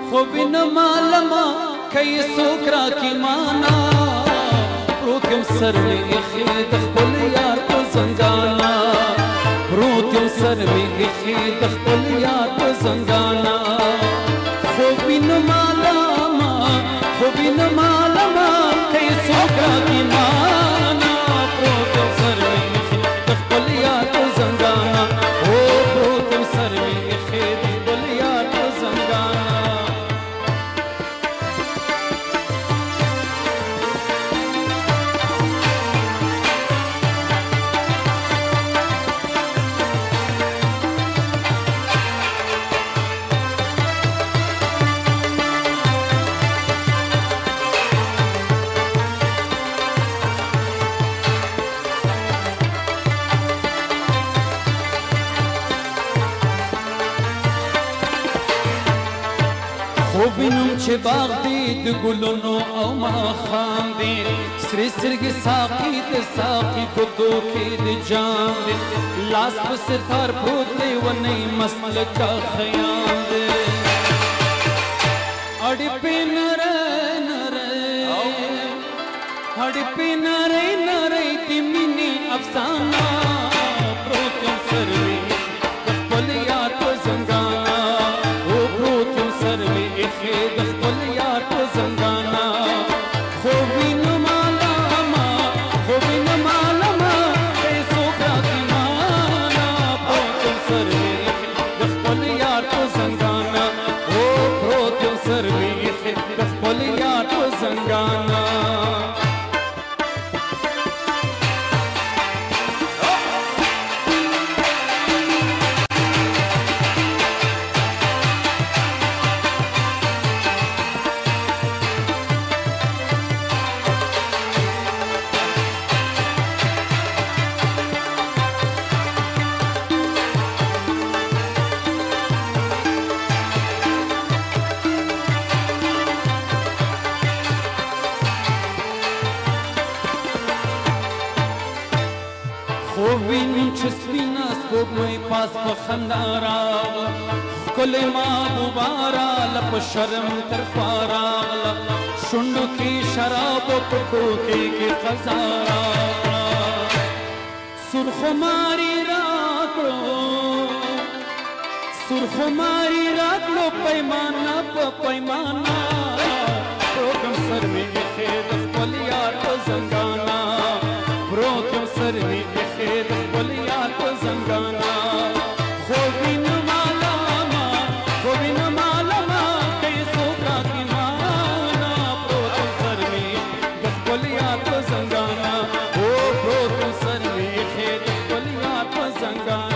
خو وینم عالمه که یې څوک راکي مانا پروت یم سر مې ایښی د خپل یار په زنګانا پروت یم سر مې ایښی د خپل یار په زنګانا خو وینم عالمه که یې څوک راکي مانا پروت یم سر مې ایښی د خپل یار په زنګانا پروت یم سر مې ایښی د خپل یار په زنګانا خو وینم چې باغ دی د ګلونو او ماښام دی سرې سترګې ساقي د ساقي ګوتو کې د جام دی لاس په ستار پروت دی ونې مست لکه خیام دی اړې پې نری نری د مینې افسانه پروت یم سر مې د خپل یار په زنګانا پروت یم سر مې ایښی د خپل یار په زنګانا خو وینم عالمه که یې څوک راکي مانا پروت یم سر مې ایښی د خپل یار په زنګانا پروت یم سر مې ایښی د خپل یار په زنګانا خو وینم چې سپینه سپوږمۍ پاس په خندا راغله ښکلې محبوبه راغله په شرم تر خوا راغله شونډو کې شراب او په کوکې کې قضا راغله سرخماري راکړو پیمانه په پیمانه پروت یم سر مې ایښی د خپل یار په زنګانا پروت یم سر مې ایښی د خپل یار په زنګانا خو وینم عالمه که یې څوک راکي مانا پروت یم سر مې د خپل یار په زنګانا پروت یم سر مې ایښی د خپل یار په زنګانا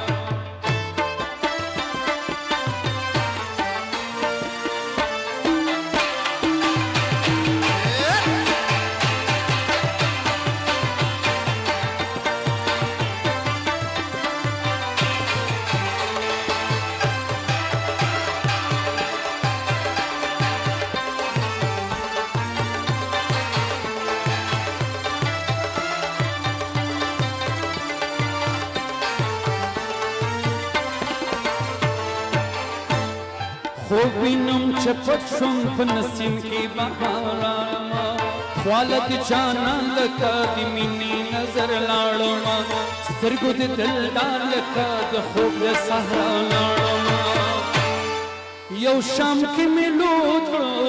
خو وینم چې پټ شوم په نسیم کې بهارامه خواله د جانان لکه د مینې نظر لاړمه سترګو د دلدار لکه د خوب د صحرا لاړمه یو شام کې مې لوټ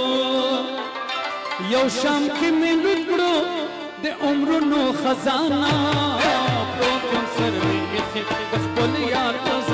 کړو د عمرونو خزانه پروت یم سر مې ایښی د خپل یار په